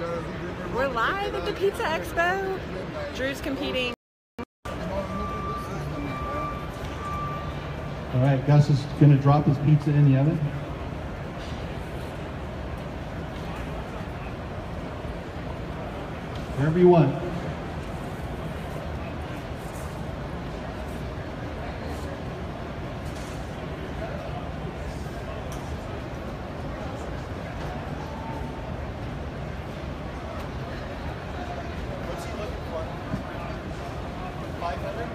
We're live at the Pizza Expo. Drew's competing. All right, Gus is going to drop his pizza in the oven. Wherever you want. What's he looking for? 500?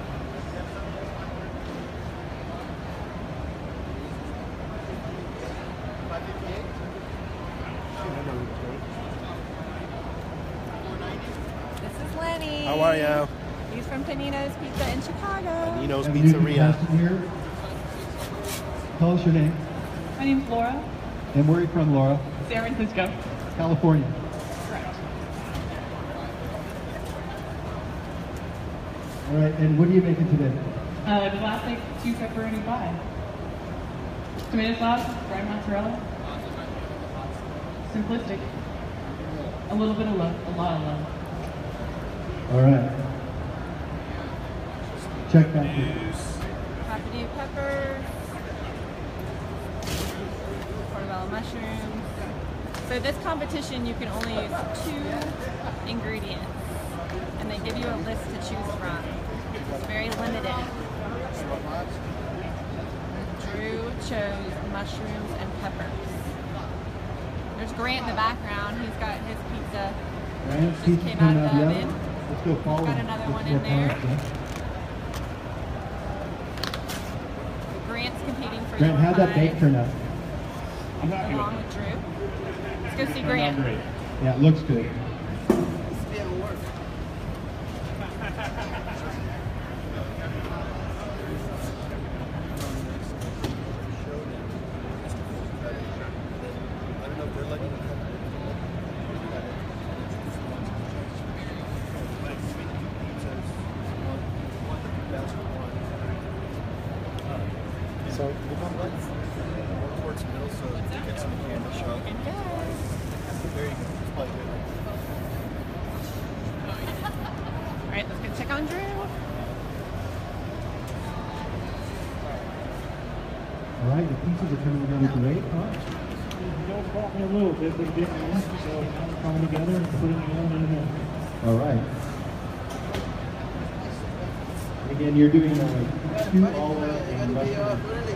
This is Lenny. How are you? He's from Panino's Pizza in Chicago. Nino's Have a new Pizzeria. contestant here. Tell us your name. My name's Laura. And where are you from, Laura? San Francisco. California. Correct. All right, and what are you making today? Classic 2 pepperoni pie. Tomato sauce, fried mozzarella. Simplistic. A little bit of love, a lot of love. All right. Check that. Papadu peppers. Portobello mushrooms. So this competition, you can only use 2 ingredients, and they give you a list to choose from. It's very limited. Drew chose mushrooms and peppers. There's Grant in the background. He's got his pizza. Grant's Just pizza came coming out of out the the oven. oven. Let's go forward. Got another one in there. Grant's competing for Grant, your how'd that pie, bake turn out? I'm happy along with Drew. Let's go see Grant. Great. Yeah, it looks good. So, towards middle, so to get some candy show. There you go. It's probably good. Alright, let's go check on Drew. All right, the pizzas are coming together great, huh? You guys bought me a little bit, but it didn't work, so now we're coming together and putting it on in there. All right. Again, you're doing 2 olive and mushroom.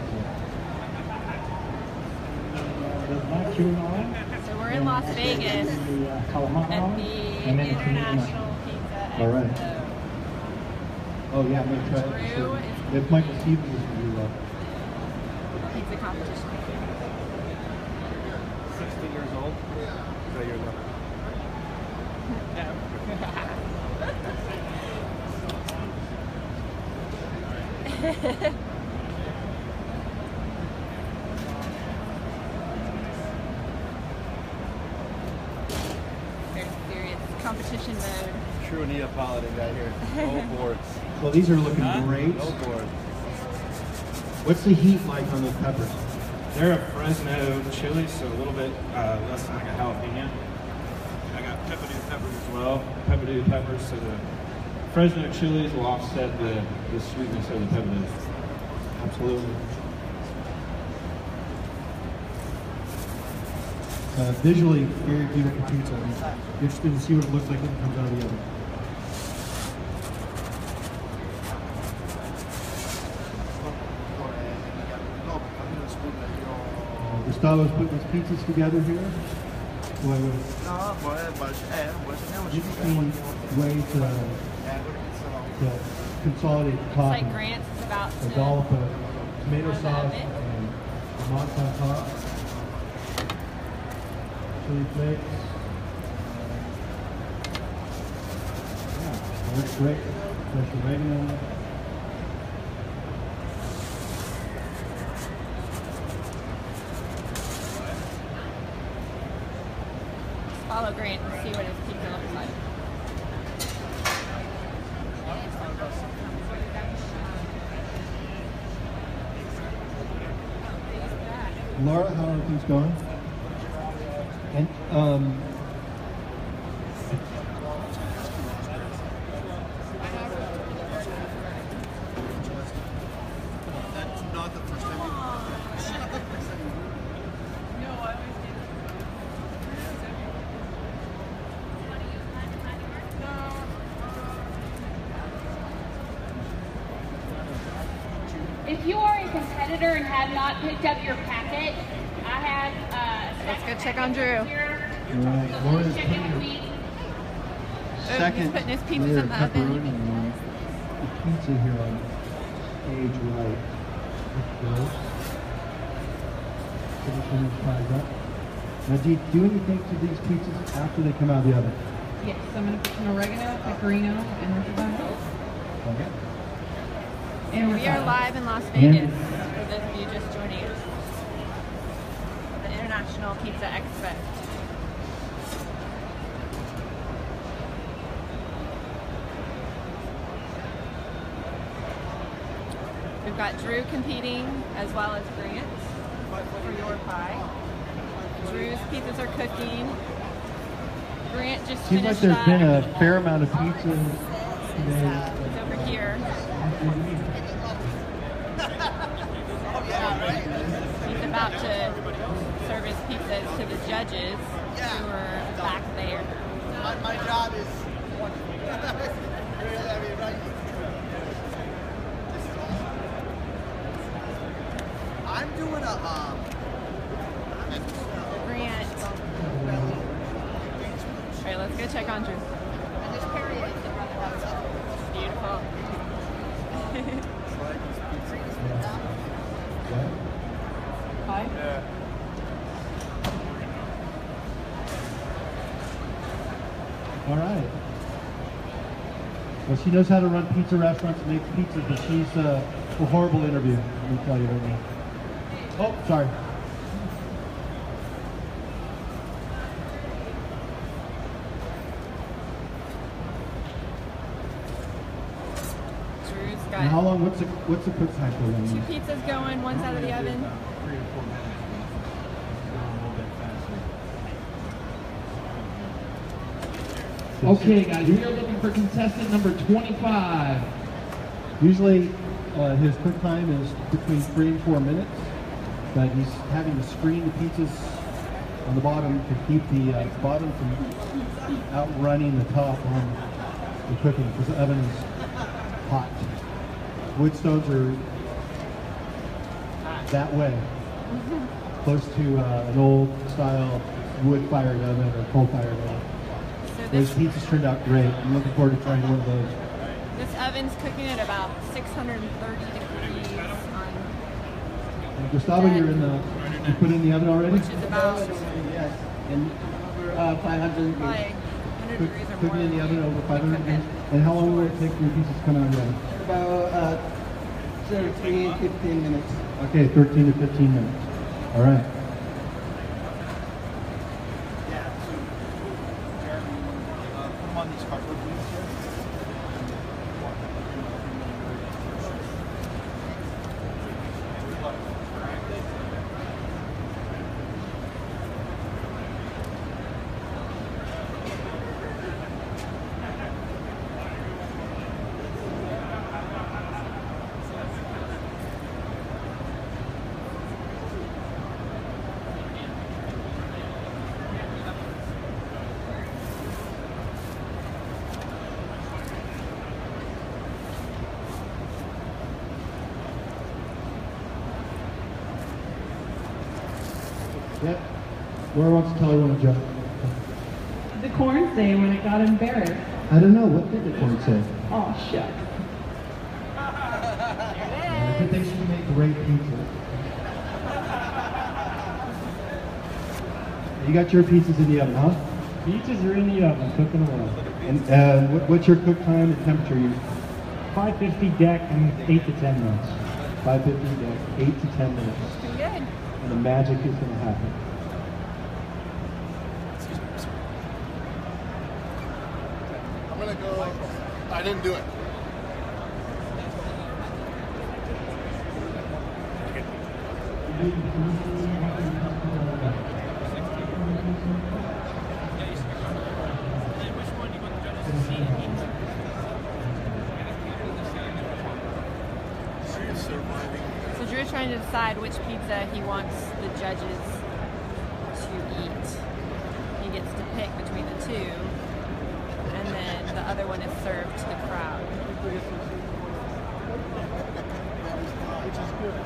There's my chewing on. So we're in Las Vegas The calamari at the and then the International Pizza Expo. All right. Oh yeah, I'm gonna try it. Drew is If Michael Stevens is going to do pizza competition. 60 years old? Is that your number? Very serious competition mode. True Neapolitan guy here. No boards. Well, these are looking great. No boards. What's the heat like on those peppers? They're a Fresno chili, so a little bit less than like a jalapeno. I got pepperdew peppers as well. Pepperdew peppers, so the Fresno chilies will offset the sweetness of the pepperdew. Absolutely. Visually, very beautiful pizza. I'm interested to see what it looks like when it comes out of the oven. Gustavo's putting his pizzas together here. Boy, interesting way to consolidate the Looks top. like Grant's is about A to dollop of tomato on the sauce oven. and mozz on top. Chili flakes. Yeah, looks great. Fresh oregano. Follow Grant and see what his pizza looks like. Laura, how are things going? And If you are a competitor and have not picked up your packet, I have Let's go check on Drew. here. Right, So Laura's please check in with putting me. He's second putting his pizzas layer in the of oven. pepperoni on the pizza here on age right. Good. Finishing these fries up. Now, do you do anything to these pizzas after they come out of the oven? Yes, I'm going to put some oregano, pecorino, and ricotta. Okay. And We are ricotta. live in Las Vegas for those of you just joining us. The International Pizza Expo. We've got Drew competing as well as Grant for your pie. Drew's pizzas are cooking. Grant just Seems like finished there's up. been a fair amount of pizza today. He's over here. He's about to serve his pizzas to the judges who are back there. My job is I'm doing a Grant. All right, let's go check on Drew. Beautiful. Hi. All right. Well, she knows how to run pizza restaurants and make pizzas, but she's a horrible interview, let me tell you right now. Oh, sorry. Drew's And how got long, what's the cook time for them? 2 pizzas going, one's out of the oven. 3 or 4 minutes. A little bit faster. Okay, guys, we are looking for contestant number 25. Usually his cook time is between 3 and 4 minutes, but he's having to screen the pizzas on the bottom to keep the bottom from outrunning the top on the cooking because the oven is hot. Wood stoves are that way, close to an old style wood-fired oven or coal-fired oven. So Those this, pizzas turned out great. I'm looking forward to trying one of those. this oven's cooking at about 630 degrees on, Gustavo, you put in the oven already? which is about yes. And 500 probably 100 degrees or more. Cooking in the oven over 500 Cooking. degrees. And how long will it take for your pizzas to come out of the oven? about 13, 15 minutes. Okay, 13 to 15 minutes. All right. Yeah. Jeremy, put them on these cardboard wheels here. Yep. Laura wants to tell everyone a joke. The corn say when it got embarrassed. I don't know. What did the corn say? Oh, shucks. I think they should make great pizza. You got your pizzas in the oven, huh? Pizzas are in the oven, cooking away. And what's your cook time and temperature? 550 deck and 8 to 10 minutes. 550 to 8 to 10 minutes. Pretty good. And the magic is going to happen. I'm gonna go. I didn't do it. So Drew's trying to decide which pizza he wants the judges to eat. He gets to pick between the two, and then the other one is served to the crowd. which is good.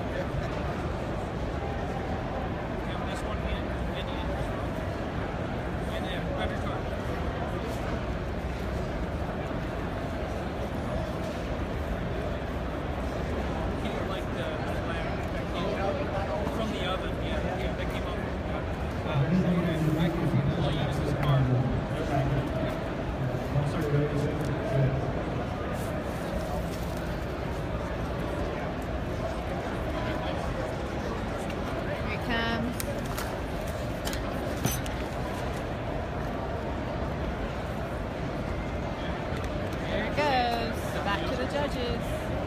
This one in Indian. And then grab your card. Like the lamb that came out from the oven. Yeah, that came out. I can see that. I'll use this card. Here it comes. There it goes. Back to the judges.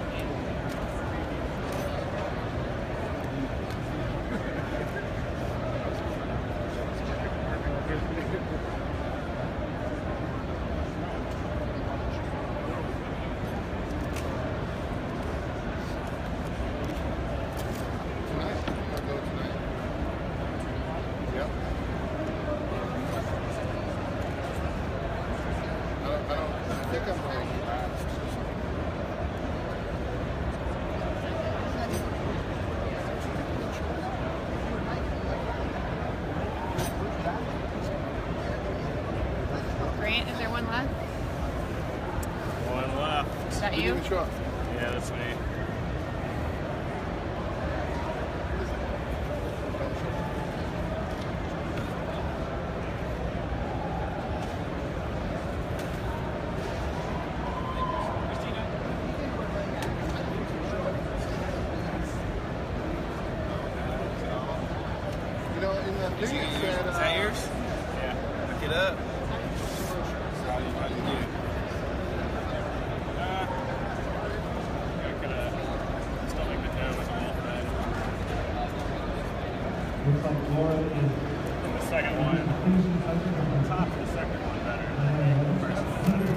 Grant, is there one left? One left. Is that you? Yeah, that's me. You know, in the thing it said, Is that yours? Yeah. Look it up. How do you do? Stomach it down like a wolf red. Looks like Laura is And the second one, the top of the second one better. The first one better.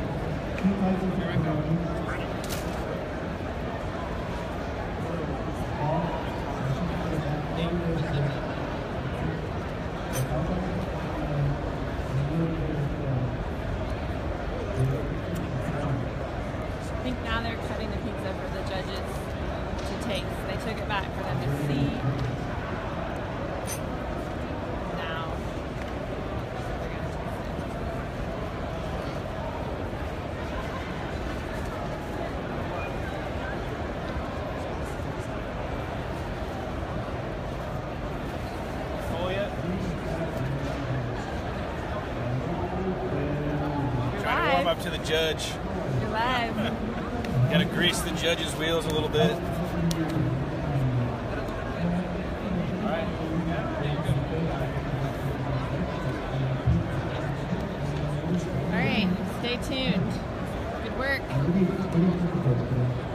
'Cause I think now they're cutting the pizza for the judges to taste. They took it back for them to see. Now they're gonna taste Full yet? it. Trying to warm up to the judge. You're live. Gotta grease the judge's wheels a little bit. All right, stay tuned. Good work. What do you think?